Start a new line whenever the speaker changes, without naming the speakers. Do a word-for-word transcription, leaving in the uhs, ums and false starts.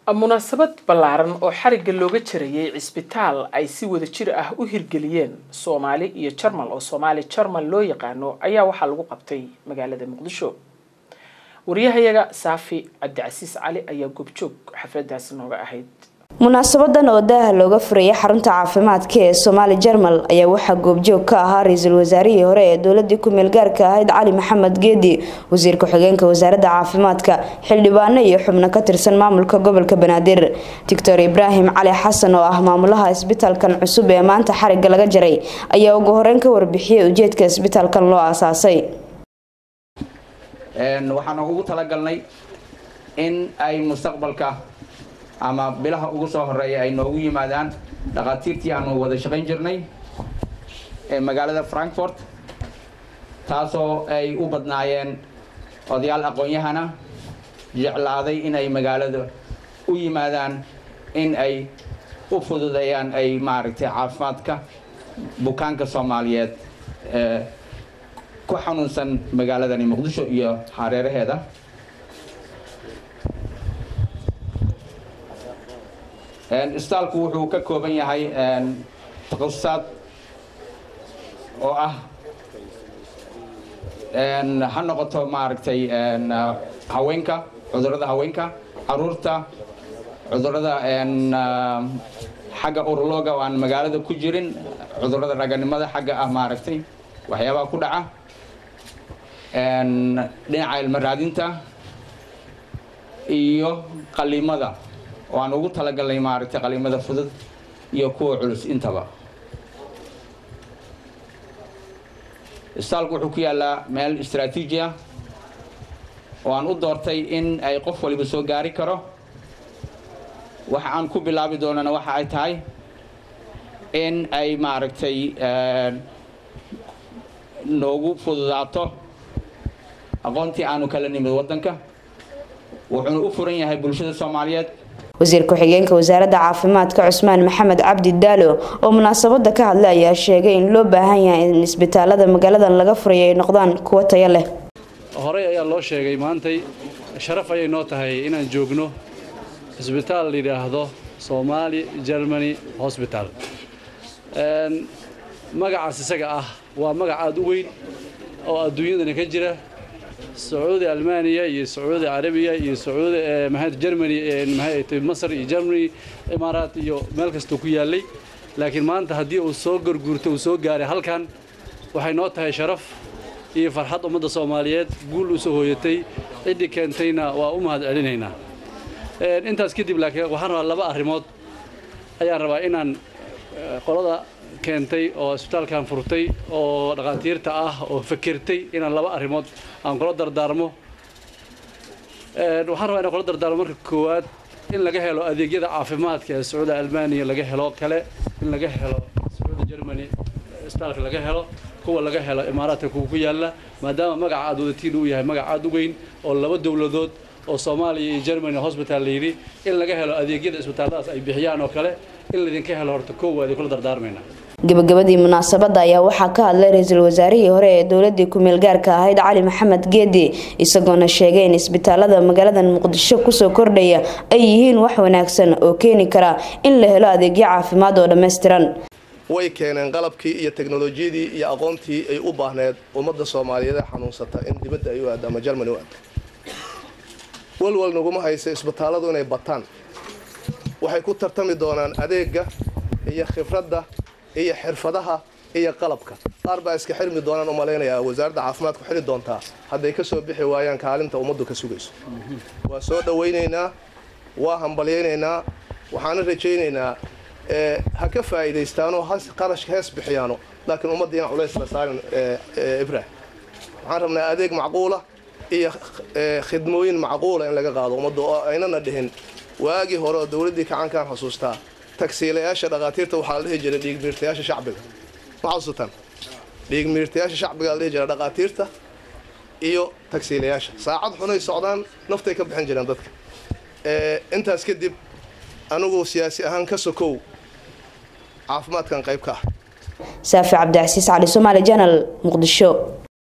munaasabad ballaaran oo xariga looga jirayay cisbitaal ay si wada jir ah u hirgeliyeen Soomaali iyo Jarmal oo Soomaali Jarmal loo yaqaano ayaa waxa lagu qabtay magaalada Muqdisho. wariyahayaga Saafi Cabdicasiis Cali ayaa goobjoog xafladaas nooga ahayd.
munaasabadan oo daaha looga furayay xarunta caafimaadka ee Soomaali Jarmal ayaa waxa goobjoog ka ahaa ra'iisul wasaarihii hore ee dawladda ku meel gaarka ahayd Cali Maxamed Geedi, wasiirka xigeenka wasaaradda caafimaadka, xildhibaano iyo xubno ka tirsan maamulka gobolka Banaadir. Doctor Ibrahim Cali Xasan oo ah maamulaha isbitaalkan cusub ee maanta xariga laga jaray ayaa ugu horreyn ka warbixiyay ujeedka isbitaalkan loo aasaasay.
een waxaan ugu talagalnay in ay mustaqbalka ama bilaha ugu soo horeeyay ay noogu yimaadaan dhaqaatiirtii aanu wada shaqayn jirnay ee magaalada Frankfurt, taasoo ay u badnaayeen odayaal aqoon-yahana jeclaaday in ay magaalada u yimaadaan in ay u fududeeyaan ay maaragtay caafimaadka bukaanka Soomaaliyeed ee ku xanuunsan magaaladani Muqdisho iyo hareeraheeda. een isbitaalku wuxuu ka kooban yahay een takhasusad oo ah een ha noqoto maaragtay een haweenka, cudurrada haweenka, caruurta, cudurrada een xagga urologa oo aan magaalada ku jirin, cudurrada raganimada xagga ah maaragtay waxyaabaha ku dhaca, een dhinaca ilma raadinta iyo qaliimada oo aan ugu talagalnay maaragtay qaliimada fudud iyo kuwa culus intaba. isbitaalku wuxuu ku yaalaa meel istiraatiiji ah oo aan u doortay in ay qof waliba soo gaari karo. waxa aan ku bilaabi doonana waxa ay tahay in ay maaragtay noogu fududaato aqoontii aanu kala nimid waddanka, wuxuuna u furan yahay bulshada Soomaaliyeed.
wasiirka xigeenka wasaaradda caafimaadka Cusmaan Maxamed Cabdi Daalo oo munaasabada ka hadlay ayaa sheegay in loo baahan yahay in isbitaalada magaalada laga furayo ay noqdaan kuwo tayo leh.
horey ayaa loo sheegay maantay sharaf ay noo tahay inaan joogno isbitaal la yiraahdo Soomaali Germany Hospital. een magacaas isaga ah waa magac aad u weyn oo adduunyada ka jira. Sacuudi Almaaniya iyo Sacuudi Arabiya iyo Sacuudi maxay Germany maxay Masar iyo Germany Imaaraat iyo meel kasta ku yaalay, laakiin maanta hadii uu soo gurgurto uu soo gaaray halkan waxay noo tahay sharaf iyo farxad ummadda Soomaaliyeed guul u soo hooyatay cidii keentayna waa u mahad celinaynaa. een intaas kadib laakiin waxaan rabaa laba arrimood ayaan rabaa inaan qolada keentay oo isbitaalkan furtay oo dhaqaatiirta ah oo fikirtay inaan laba arrimood aan kula dardaarmo. een waxaan rabaa inaan kula dardaarmo marka koowaad in laga helo adeegyada caafimaadka ee Sacuudi Almaaniya laga helo kale, in laga helo Sacuudi Germany isbitaalka laga helo, kuwa laga helo Imaaraadka ku yaala, maadaama magaca aad wadatiin uu yahay magac aad u weyn oo laba dawladood oo Soomaaliya iyo Germany hospital leeyahay, in laga helo adeegyada isbitaaladaas ay bixiyaan oo kale in la idin ka helo horta koowaad kula dardaarmayna.
gabagabadii munaasabada ayaa waxa ka hadlay ra'iisul wasaarihii hore ee dawladda ku meel gaarka ahayd Cali Maxamed Geedi, isagoona sheegay in isbitaalada magaalada Muqdisho ku soo kordhaya ay yihiin wax wanaagsan oo keeni kara in la helo adeegyo caafimaad oo dhameystiran.
way keeneen qalabkii iyo teknoolojiyadii iyo aqoontii ay u baahneed ummadda Soomaaliyeed ee xanuunsata in dibadda ay u aadaan Germany u aadaan. walwal naguma hayso isbitaaladu inay bataan, waxay ku tartami doonaan adeegga iyo khibradda iyo xirfadaha iyo qalabka. qaar baa iska xirmi doonaan u maleynaya wasaaradda caafimaadku xiri doontaa hadday ka soo bixi waayaan kaalinta ummaddu ka sugayso. waa soo dhawaynaynaa, waa hambalyeynaa, waxaan rajaynaynaa ee ha ka faa'iideystaan oo qarash hees bixiyaano, laakiin ummadda in culays la saarin Ibrahim. waxaan rabnaa adeeg macquul ah iyo khidmooyin macquul ah in laga qaado ummadda oo aynana dhihin waagi hore oo dawladdii kacankaan xasuustaa taksiilayaasha dhaqaatiirta waxaa la dhihi jiray dhiig miirtayaasha shacbiga. ma xasuutaan dhiig miirtayaasha shacbiga la dhihi jiray dhaqaatiirta iyo taksiilayaasha. saacad xunay socdaan naftay ka bixin jireen dadka. ee intaas kadib anigu siyaasi ahaan ka sokow caafimaadkan qayb ka ah.
Saafi Cabdicasiis Cali, Soomaali Channel, Muqdisho.